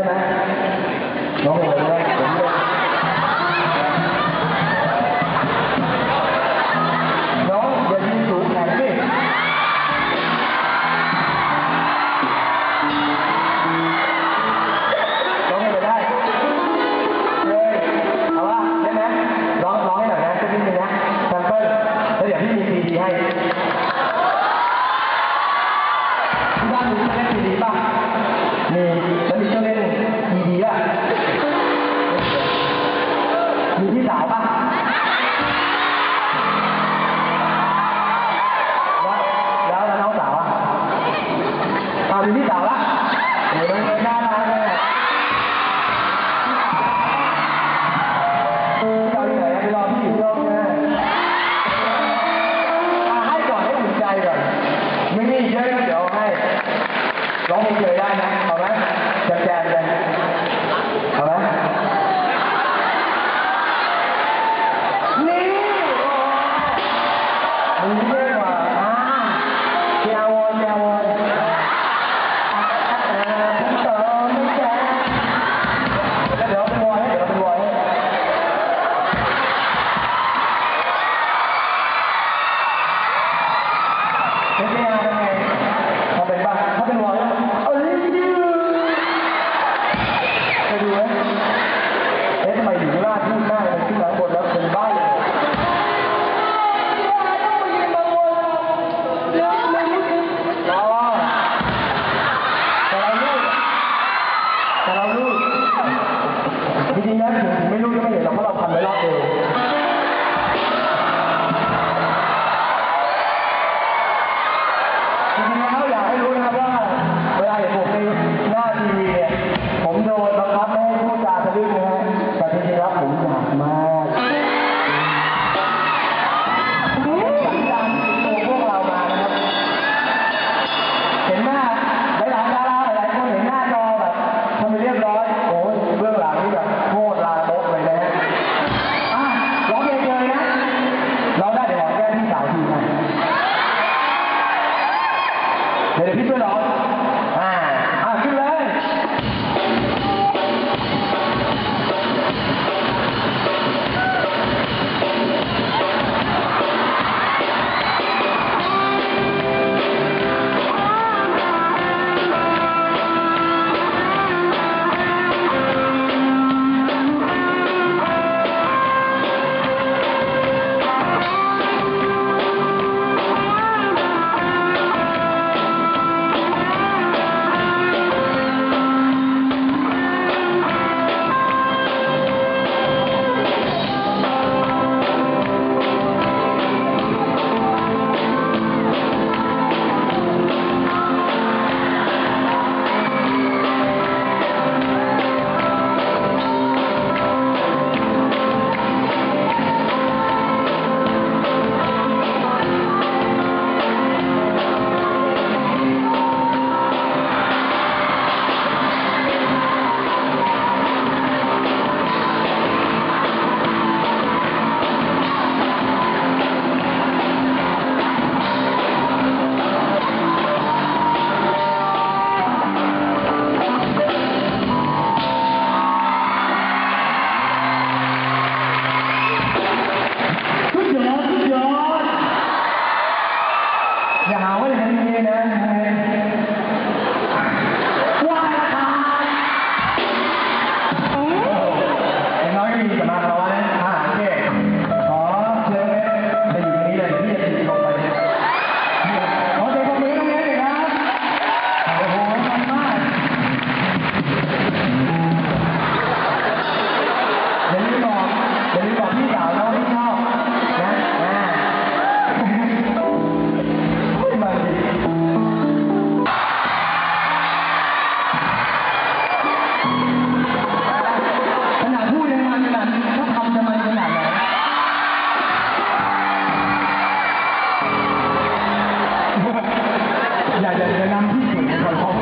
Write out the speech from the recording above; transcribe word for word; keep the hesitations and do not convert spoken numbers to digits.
ไหมน้องเอ๋ยได้ผมเลยน้องอย่ายืนสูงแข็งสิน้องเอ๋ยได้เลยเอาว่าได้ไหมร้องร้องให้หน่อยนะสักนิดนึงนะแซมเปิ้ลแล้วเดี๋ยวพี่มีซีดีให้ที่บ้านมีเล่นซีดีป่ะมีแล้วมีเครื่องเล่นอีดีอ่ะมีพี่สาวป่ะแล้วแล้วน้องสาวอ่ะเอามีพี่สาวละโอ้ยมันน่ารักเลยเราที่ไหนไปรอพี่อยู่รอบนี้ให้ก่อนให้อุ่นใจก่อนไม่มีเยอะเดี๋ยวให้ร้องเพลงเลยได้นะเอาไหมแจมๆเลยเอาไหมนี่มึงเยอะกว่าอ่าแจวแจวผมต่อไม่แจวแล้วเดี๋ยวเป็นวอยให้เดี๋ยวเป็นวอยให้เป็นไงเป็นไงทำเป็นบ้างถ้าเป็นวอยเอ้ยไปดูไหมเอ๊ะทำไมถึงลาดพูดหน้ามันขึ้นมาบนแล้วเป็นบ้าเลยเราแต่เราลูกแต่เราลูกจริงๆนะถึงไม่รู้ก็ไม่เห็นหรอกเพราะเราทำไว้รอบเองจริงๆแล้วอยากให้รู้นะครับว่าเวลาเห็นผมในหน้าทีวีเนี่ยผมโดนบังคับไม่ให้พูดจาทะลึ่งนะฮะแต่จริงๆแล้วผมอยากมากสัญญาณตัวพวกเรามานะครับเห็นหน้าหลายๆดาราหลายๆคนเห็นหน้าจอแบบทำไปเรียบร้อยโอ้ยเบื้องหลังนี่แบบโคตรลามกเลยนะฮะอ่ะร้องเพลงเลยนะเราได้เดี๋ยวแก้พี่สาวทีนะเดี๋ยวพี่ช่วยร้องอ่าอ่ะขึ้นเลยอย่าหาว่าอย่างนี้นะว้ายค่ะอย่างน้อยก็มีสมาคมนะอาหารเค้กขอเชิญไปอยู่ตรงนี้เลยที่จะติดลงไปเนี่ยขอเชิญพวกมือตรงนี้เลยนะโอ้โหมันมากอย่าลืมบอกอย่าลืมบอกพี่สาวเราที่ชอบนะอ่าขนาดพูดยังมันขนาดนี้ถ้าทำจะมันขนาดไหนอยากจะนำที่สุดในคน